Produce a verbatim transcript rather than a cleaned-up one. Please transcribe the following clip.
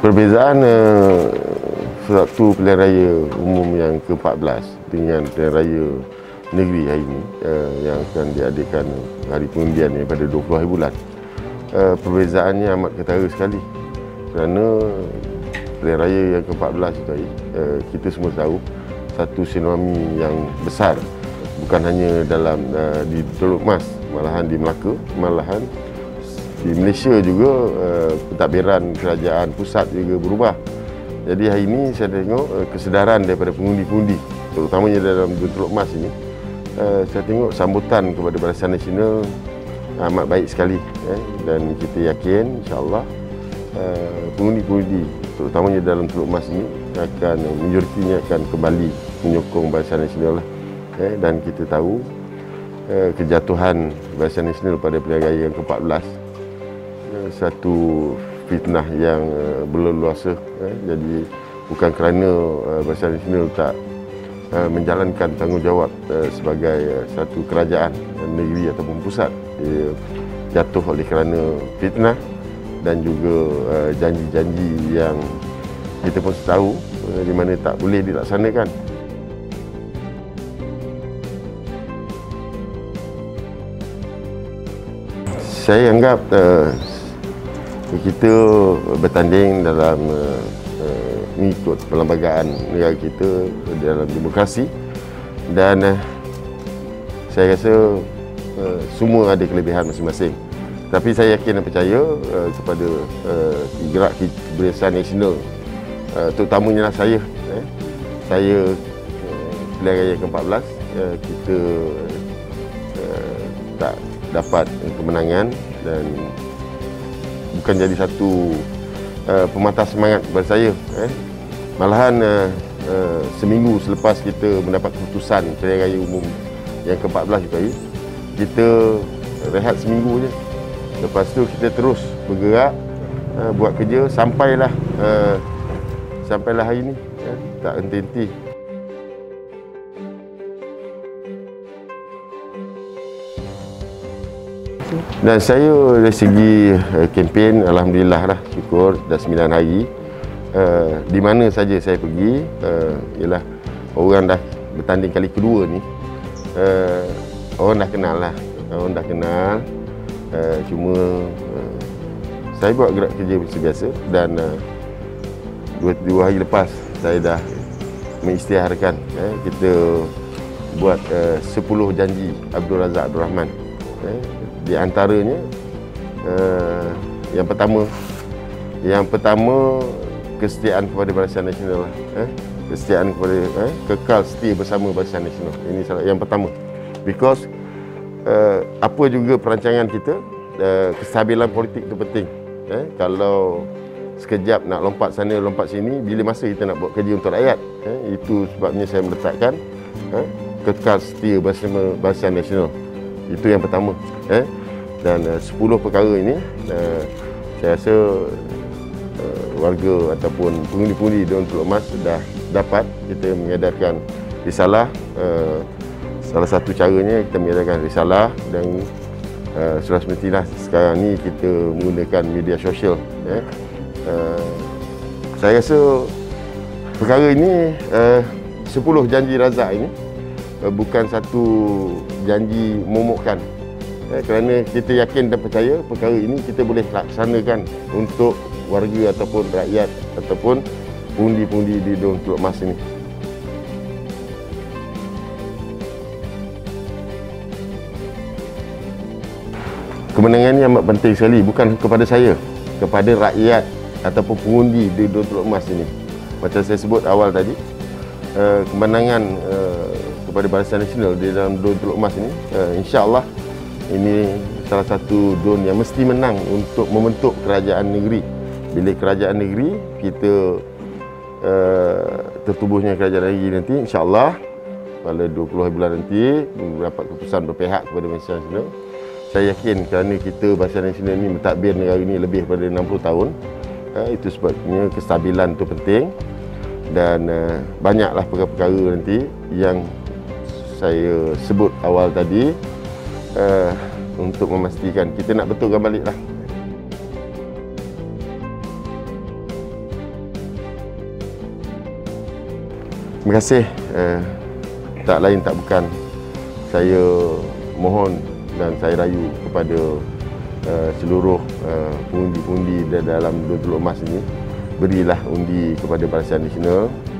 Perbezaan uh, suatu pilihan raya umum yang ke empat belas dengan pilihan raya negeri hari ini uh, yang akan diadakan hari pengundian ni pada dua puluh hari bulan, uh, perbezaannya amat ketara sekali. Kerana pilihan raya yang ke empat belas itu hari, uh, kita semua tahu satu tsunami yang besar, bukan hanya dalam uh, di Teluk Mas, malahan di Melaka, malahan di Malaysia juga uh, pentadbiran kerajaan pusat juga berubah. Jadi hari ini saya tengok uh, kesedaran daripada pengundi-pengundi, terutamanya dalam Teluk Mas ini, uh, saya tengok sambutan kepada Barisan Nasional amat baik sekali, eh, dan kita yakin insya-Allah uh, pengundi-pengundi terutamanya dalam Teluk Mas ini akan majoritinya akan kembali menyokong Barisan Nasional lah. Eh, dan kita tahu uh, kejatuhan Barisan Nasional pada pilihan raya yang ke empat belas satu fitnah yang uh, berleluasa, eh, jadi bukan kerana uh, Barisan Nasional tak uh, menjalankan tanggungjawab uh, sebagai uh, satu kerajaan uh, negeri ataupun pusat, dia jatuh oleh kerana fitnah dan juga uh, janji-janji yang kita pun tahu uh, di mana tak boleh dilaksanakan. Saya anggap uh, kita bertanding dalam uh, uh, mengikut perlembagaan negara kita dalam demokrasi, dan uh, saya rasa uh, semua ada kelebihan masing-masing. Tapi saya yakin dan percaya uh, kepada uh, gerak Barisan Nasional, uh, terutamanya lah saya. Eh, saya uh, pilihan raya ke empat belas, uh, kita uh, tak dapat kemenangan dan bukan jadi satu uh, pematah semangat kepada saya. Eh. Malahan uh, uh, seminggu selepas kita mendapat keputusan pilihan raya umum yang ke empat belas itu hari, kita rehat seminggu je. Lepas tu kita terus bergerak, uh, buat kerja sampailah uh, sampailah hari ini, eh, tak henti-henti. Dan saya dari segi uh, kempen, alhamdulillah lah, syukur dah sembilan hari. Uh, di mana saja saya pergi, uh, ialah orang dah bertanding kali kedua ni, uh, orang dah kenal lah, orang dah kenal. Uh, cuma uh, saya buat gerak kerja macam biasa, dan uh, dua, dua hari lepas saya dah mengisytiharkan, eh, kita buat uh, sepuluh janji Abdul Razak Abdul Rahman. Eh, di antaranya uh, yang pertama yang pertama kesetiaan kepada Barisan Nasional, eh, kesetiaan kepada eh, kekal setia bersama Barisan Nasional. Ini salah yang pertama, because uh, apa juga perancangan kita, uh, kestabilan politik itu penting. Eh, kalau sekejap nak lompat sana lompat sini, bila masa kita nak buat kerja untuk rakyat? Eh, itu sebabnya saya meletakkan eh, kekal setia bersama Barisan Nasional. Itu yang pertama, eh? Dan uh, sepuluh perkara ini uh, saya rasa uh, warga ataupun pengundi-pengundi di Teluk Mas dah dapat. Kita mengedarkan risalah, uh, salah satu caranya kita mengedarkan risalah, dan uh, sudah semestilah sekarang ni kita menggunakan media sosial, eh? uh, saya rasa perkara ini, uh, sepuluh janji Razak ini bukan satu janji momokkan, eh, kerana kita yakin dan percaya perkara ini kita boleh laksanakan untuk warga ataupun rakyat ataupun pundi-pundi di Teluk Mas ini. Kemenangan ini amat penting sekali, bukan kepada saya, kepada rakyat ataupun pengundi di Teluk Mas ini. Macam saya sebut awal tadi, uh, kemenangan uh, kepada Barisan Nasional di dalam D U N Teluk Mas ini, uh, insya-Allah ini salah satu D U N yang mesti menang untuk membentuk kerajaan negeri. Bila kerajaan negeri kita uh, tertubuhnya kerajaan negeri nanti, insya-Allah pada dua puluh hari bulan nanti mendapat keputusan berpihak kepada Barisan Nasional. Saya yakin kerana kita Barisan Nasional ini mentadbir negara ini lebih daripada enam puluh tahun, uh, itu sebabnya kestabilan itu penting, dan uh, banyaklah perkara-perkara nanti yang saya sebut awal tadi, uh, untuk memastikan kita nak betulkan baliklah Terima kasih. Uh, tak lain tak bukan, saya mohon dan saya rayu kepada uh, seluruh uh, pengundi-pengundi dalam Dua Teluk Emas ini, berilah undi kepada Barisan Nasional